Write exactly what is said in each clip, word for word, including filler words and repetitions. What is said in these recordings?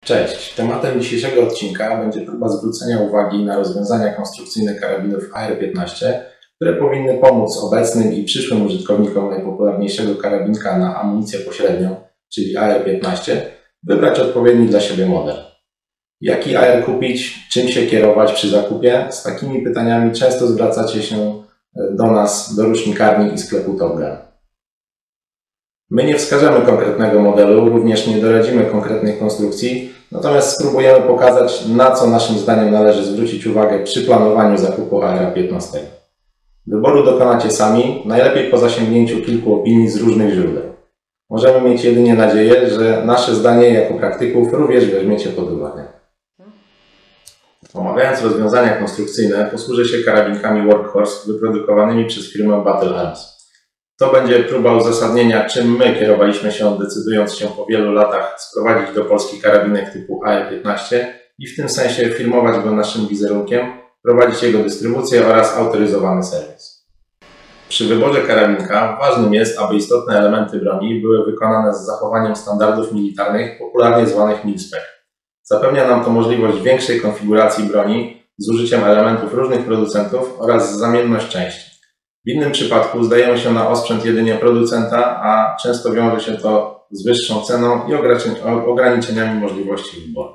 Cześć! Tematem dzisiejszego odcinka będzie próba zwrócenia uwagi na rozwiązania konstrukcyjne karabinów A R piętnaście, które powinny pomóc obecnym i przyszłym użytkownikom najpopularniejszego karabinka na amunicję pośrednią, czyli A R piętnaście, wybrać odpowiedni dla siebie model. Jaki A R kupić, czym się kierować przy zakupie? Z takimi pytaniami często zwracacie się do nas, do rusznikarni i sklepu Top Gun. My nie wskażemy konkretnego modelu, również nie doradzimy konkretnych konstrukcji, natomiast spróbujemy pokazać, na co naszym zdaniem należy zwrócić uwagę przy planowaniu zakupu A R piętnaście. Wyboru dokonacie sami, najlepiej po zasięgnięciu kilku opinii z różnych źródeł. Możemy mieć jedynie nadzieję, że nasze zdanie jako praktyków również weźmiecie pod uwagę. Omawiając rozwiązania konstrukcyjne, posłużę się karabinkami Workhorse wyprodukowanymi przez firmę Battle Arms. To będzie próba uzasadnienia, czym my kierowaliśmy się, decydując się po wielu latach sprowadzić do Polski karabinek typu A R piętnaście i w tym sensie firmować go naszym wizerunkiem, prowadzić jego dystrybucję oraz autoryzowany serwis. Przy wyborze karabinka ważnym jest, aby istotne elementy broni były wykonane z zachowaniem standardów militarnych, popularnie zwanych mil-spec. Zapewnia nam to możliwość większej konfiguracji broni z użyciem elementów różnych producentów oraz zamienność części. W innym przypadku zdajemy się na osprzęt jedynie producenta, a często wiąże się to z wyższą ceną i ograniczeniami możliwości wyboru.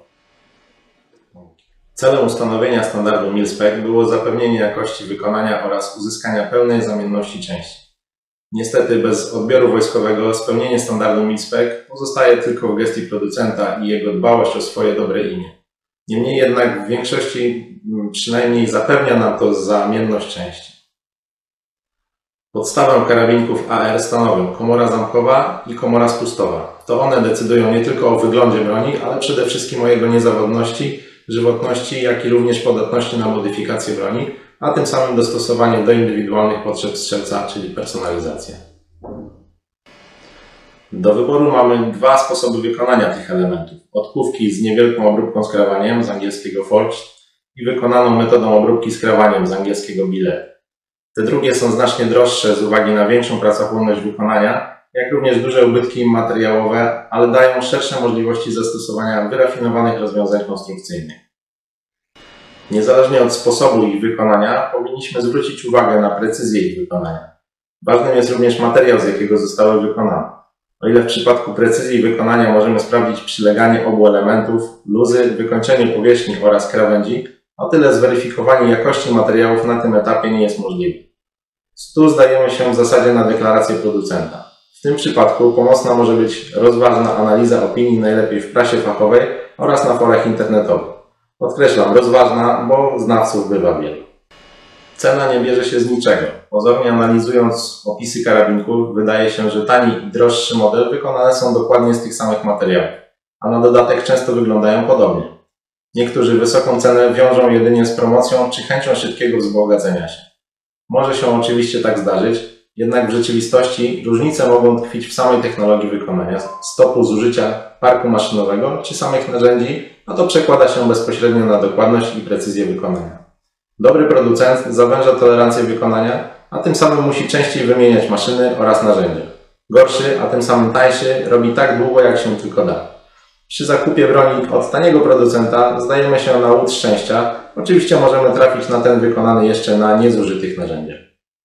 Celem ustanowienia standardu mil-spec było zapewnienie jakości wykonania oraz uzyskania pełnej zamienności części. Niestety bez odbioru wojskowego spełnienie standardu mil-spec pozostaje tylko w gestii producenta i jego dbałość o swoje dobre imię. Niemniej jednak w większości przynajmniej zapewnia nam to zamienność części. Podstawę karabinków A R stanowią komora zamkowa i komora spustowa. To one decydują nie tylko o wyglądzie broni, ale przede wszystkim o jego niezawodności, żywotności, jak i również podatności na modyfikację broni, a tym samym dostosowanie do indywidualnych potrzeb strzelca, czyli personalizację. Do wyboru mamy dwa sposoby wykonania tych elementów. Odkówki z niewielką obróbką skrawaniem, z angielskiego forged, i wykonaną metodą obróbki skrawaniem, z angielskiego billet. Te drugie są znacznie droższe z uwagi na większą pracochłonność wykonania, jak również duże ubytki materiałowe, ale dają szersze możliwości zastosowania wyrafinowanych rozwiązań konstrukcyjnych. Niezależnie od sposobu ich wykonania, powinniśmy zwrócić uwagę na precyzję ich wykonania. Ważnym jest również materiał, z jakiego zostały wykonane. O ile w przypadku precyzji wykonania możemy sprawdzić przyleganie obu elementów, luzy, wykończenie powierzchni oraz krawędzi, o tyle zweryfikowanie jakości materiałów na tym etapie nie jest możliwe. Tu zdajemy się w zasadzie na deklarację producenta. W tym przypadku pomocna może być rozważna analiza opinii, najlepiej w prasie fachowej oraz na forach internetowych. Podkreślam, rozważna, bo znawców bywa wielu. Cena nie bierze się z niczego. Pozornie analizując opisy karabinków, wydaje się, że tani i droższy model wykonane są dokładnie z tych samych materiałów, a na dodatek często wyglądają podobnie. Niektórzy wysoką cenę wiążą jedynie z promocją czy chęcią szybkiego wzbogacenia się. Może się oczywiście tak zdarzyć, jednak w rzeczywistości różnice mogą tkwić w samej technologii wykonania, stopu zużycia parku maszynowego czy samych narzędzi, a to przekłada się bezpośrednio na dokładność i precyzję wykonania. Dobry producent zawęża tolerancję wykonania, a tym samym musi częściej wymieniać maszyny oraz narzędzia. Gorszy, a tym samym tańszy, robi tak długo, jak się tylko da. Przy zakupie broni od taniego producenta zdajemy się na łód szczęścia. Oczywiście możemy trafić na ten wykonany jeszcze na niezużytych narzędziach.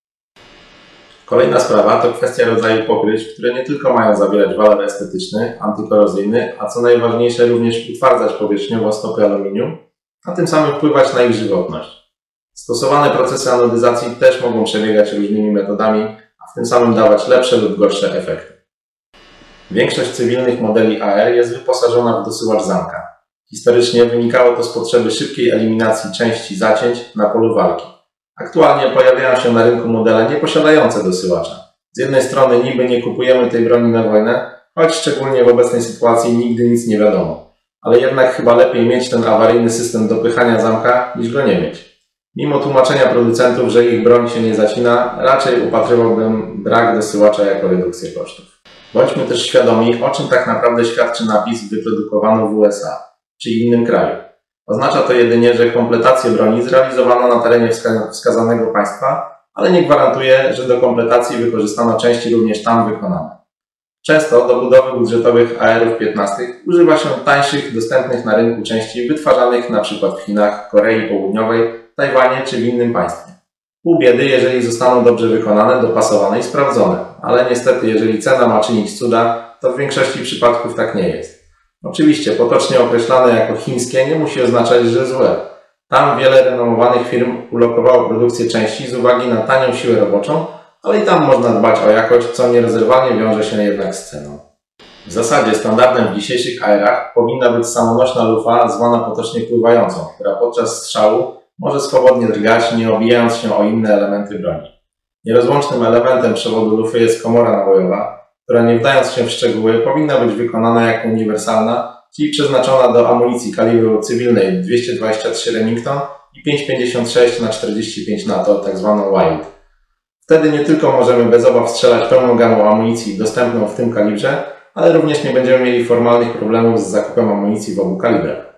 Kolejna sprawa to kwestia rodzaju pokryć, które nie tylko mają zawierać walor estetyczny, antykorozyjny, a co najważniejsze również utwardzać powierzchniowo stopy aluminium, a tym samym wpływać na ich żywotność. Stosowane procesy anodyzacji też mogą przebiegać różnymi metodami, a w tym samym dawać lepsze lub gorsze efekty. Większość cywilnych modeli A R jest wyposażona w dosyłacz zamka. Historycznie wynikało to z potrzeby szybkiej eliminacji części zacięć na polu walki. Aktualnie pojawiają się na rynku modele nieposiadające dosyłacza. Z jednej strony niby nie kupujemy tej broni na wojnę, choć szczególnie w obecnej sytuacji nigdy nic nie wiadomo. Ale jednak chyba lepiej mieć ten awaryjny system dopychania zamka, niż go nie mieć. Mimo tłumaczenia producentów, że ich broń się nie zacina, raczej upatrywałbym brak dosyłacza jako redukcję kosztów. Bądźmy też świadomi, o czym tak naprawdę świadczy napis wyprodukowano w U S A, czy innym kraju. Oznacza to jedynie, że kompletację broni zrealizowano na terenie wskazanego państwa, ale nie gwarantuje, że do kompletacji wykorzystano części również tam wykonane. Często do budowy budżetowych A R-ów piętnastych używa się tańszych, dostępnych na rynku części wytwarzanych np. w Chinach, Korei Południowej, Tajwanie czy w innym państwie. Pół biedy, jeżeli zostaną dobrze wykonane, dopasowane i sprawdzone, ale niestety jeżeli cena ma czynić cuda, to w większości przypadków tak nie jest. Oczywiście potocznie określane jako chińskie nie musi oznaczać, że złe. Tam wiele renomowanych firm ulokowało produkcję części z uwagi na tanią siłę roboczą, ale i tam można dbać o jakość, co nierozerwalnie wiąże się jednak z ceną. W zasadzie standardem w dzisiejszych A R-ach powinna być samonośna lufa zwana potocznie pływającą, która podczas strzału może swobodnie drgać, nie obijając się o inne elementy broni. Nierozłącznym elementem przewodu lufy jest komora nabojowa, która nie wdając się w szczegóły powinna być wykonana jako uniwersalna, czyli przeznaczona do amunicji kalibru cywilnej dwieście dwadzieścia trzy Remington i pięć pięćdziesiąt sześć na czterdzieści pięć NATO, tzw. Wild. Wtedy nie tylko możemy bez obaw strzelać pełną gamą amunicji dostępną w tym kalibrze, ale również nie będziemy mieli formalnych problemów z zakupem amunicji w obu kalibrach.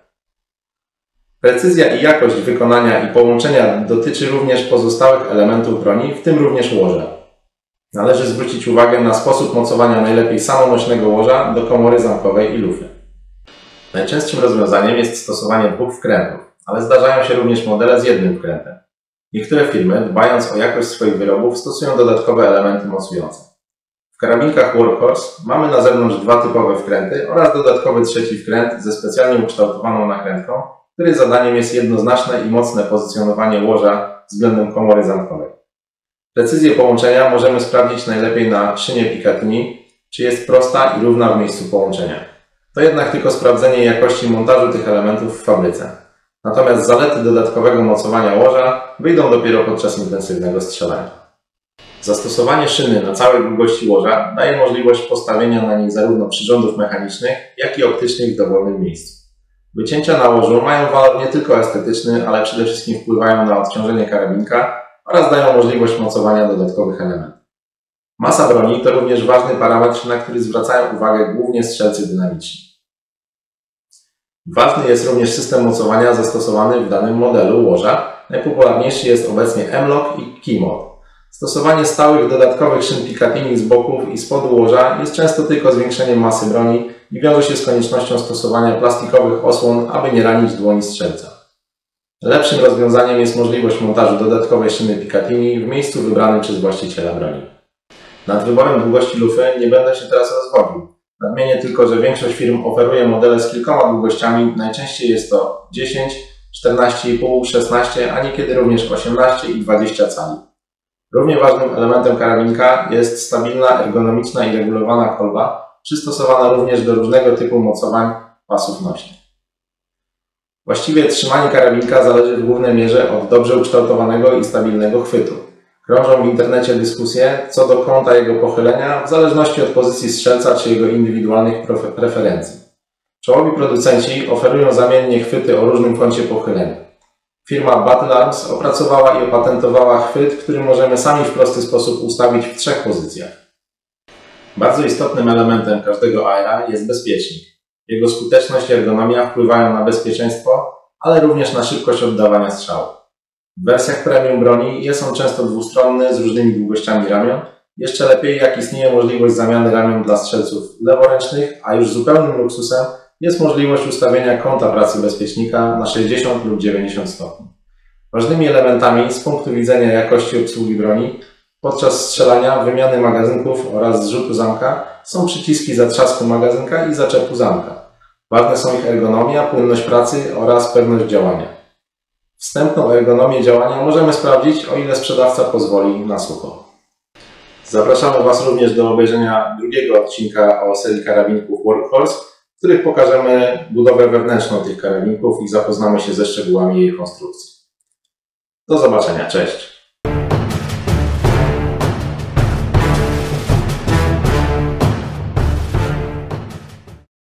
Precyzja i jakość wykonania i połączenia dotyczy również pozostałych elementów broni, w tym również łoża. Należy zwrócić uwagę na sposób mocowania najlepiej samonośnego łoża do komory zamkowej i lufy. Najczęstszym rozwiązaniem jest stosowanie dwóch wkrętów, ale zdarzają się również modele z jednym wkrętem. Niektóre firmy, dbając o jakość swoich wyrobów, stosują dodatkowe elementy mocujące. W karabinkach Workhorse mamy na zewnątrz dwa typowe wkręty oraz dodatkowy trzeci wkręt ze specjalnie ukształtowaną nakrętką, której zadaniem jest jednoznaczne i mocne pozycjonowanie łoża względem komory zamkowej. Precyzję połączenia możemy sprawdzić najlepiej na szynie Picatinny, czy jest prosta i równa w miejscu połączenia. To jednak tylko sprawdzenie jakości montażu tych elementów w fabryce. Natomiast zalety dodatkowego mocowania łoża wyjdą dopiero podczas intensywnego strzelania. Zastosowanie szyny na całej długości łoża daje możliwość postawienia na niej zarówno przyrządów mechanicznych, jak i optycznych w dowolnym miejscu. Wycięcia na łożu mają walor nie tylko estetyczny, ale przede wszystkim wpływają na odciążenie karabinka oraz dają możliwość mocowania dodatkowych elementów. Masa broni to również ważny parametr, na który zwracają uwagę głównie strzelcy dynamiczni. Ważny jest również system mocowania zastosowany w danym modelu łoża. Najpopularniejszy jest obecnie M-Lock i Key-Mod. Stosowanie stałych dodatkowych szyn Picatinny z boków i spodu łoża jest często tylko zwiększeniem masy broni i wiąże się z koniecznością stosowania plastikowych osłon, aby nie ranić dłoni strzelca. Lepszym rozwiązaniem jest możliwość montażu dodatkowej szyny Picatinny w miejscu wybranym przez właściciela broni. Nad wyborem długości lufy nie będę się teraz rozwodził. Nadmienię tylko, że większość firm oferuje modele z kilkoma długościami, najczęściej jest to dziesięć, czternaście i pół, szesnaście, a niekiedy również osiemnaście i dwadzieścia cali. Równie ważnym elementem karabinka jest stabilna, ergonomiczna i regulowana kolba, przystosowana również do różnego typu mocowań pasów nośnych. Właściwie trzymanie karabinka zależy w głównej mierze od dobrze ukształtowanego i stabilnego chwytu. Krążą w internecie dyskusje co do kąta jego pochylenia w zależności od pozycji strzelca czy jego indywidualnych preferencji. Czołowi producenci oferują zamiennie chwyty o różnym kącie pochylenia. Firma Battle Arms opracowała i opatentowała chwyt, który możemy sami w prosty sposób ustawić w trzech pozycjach. Bardzo istotnym elementem każdego A R-a jest bezpiecznik. Jego skuteczność i ergonomia wpływają na bezpieczeństwo, ale również na szybkość oddawania strzału. W wersjach premium broni jest on często dwustronny z różnymi długościami ramion. Jeszcze lepiej, jak istnieje możliwość zamiany ramion dla strzelców leworęcznych, a już zupełnym luksusem jest możliwość ustawienia kąta pracy bezpiecznika na sześćdziesiąt lub dziewięćdziesiąt stopni. Ważnymi elementami z punktu widzenia jakości obsługi broni podczas strzelania, wymiany magazynków oraz zrzutu zamka są przyciski zatrzasku magazynka i zaczepu zamka. Ważne są ich ergonomia, płynność pracy oraz pewność działania. Wstępną ergonomię działania możemy sprawdzić, o ile sprzedawca pozwoli na sucho. Zapraszamy Was również do obejrzenia drugiego odcinka o serii karabinków Workhorse, w których pokażemy budowę wewnętrzną tych karabinków i zapoznamy się ze szczegółami jej konstrukcji. Do zobaczenia, cześć!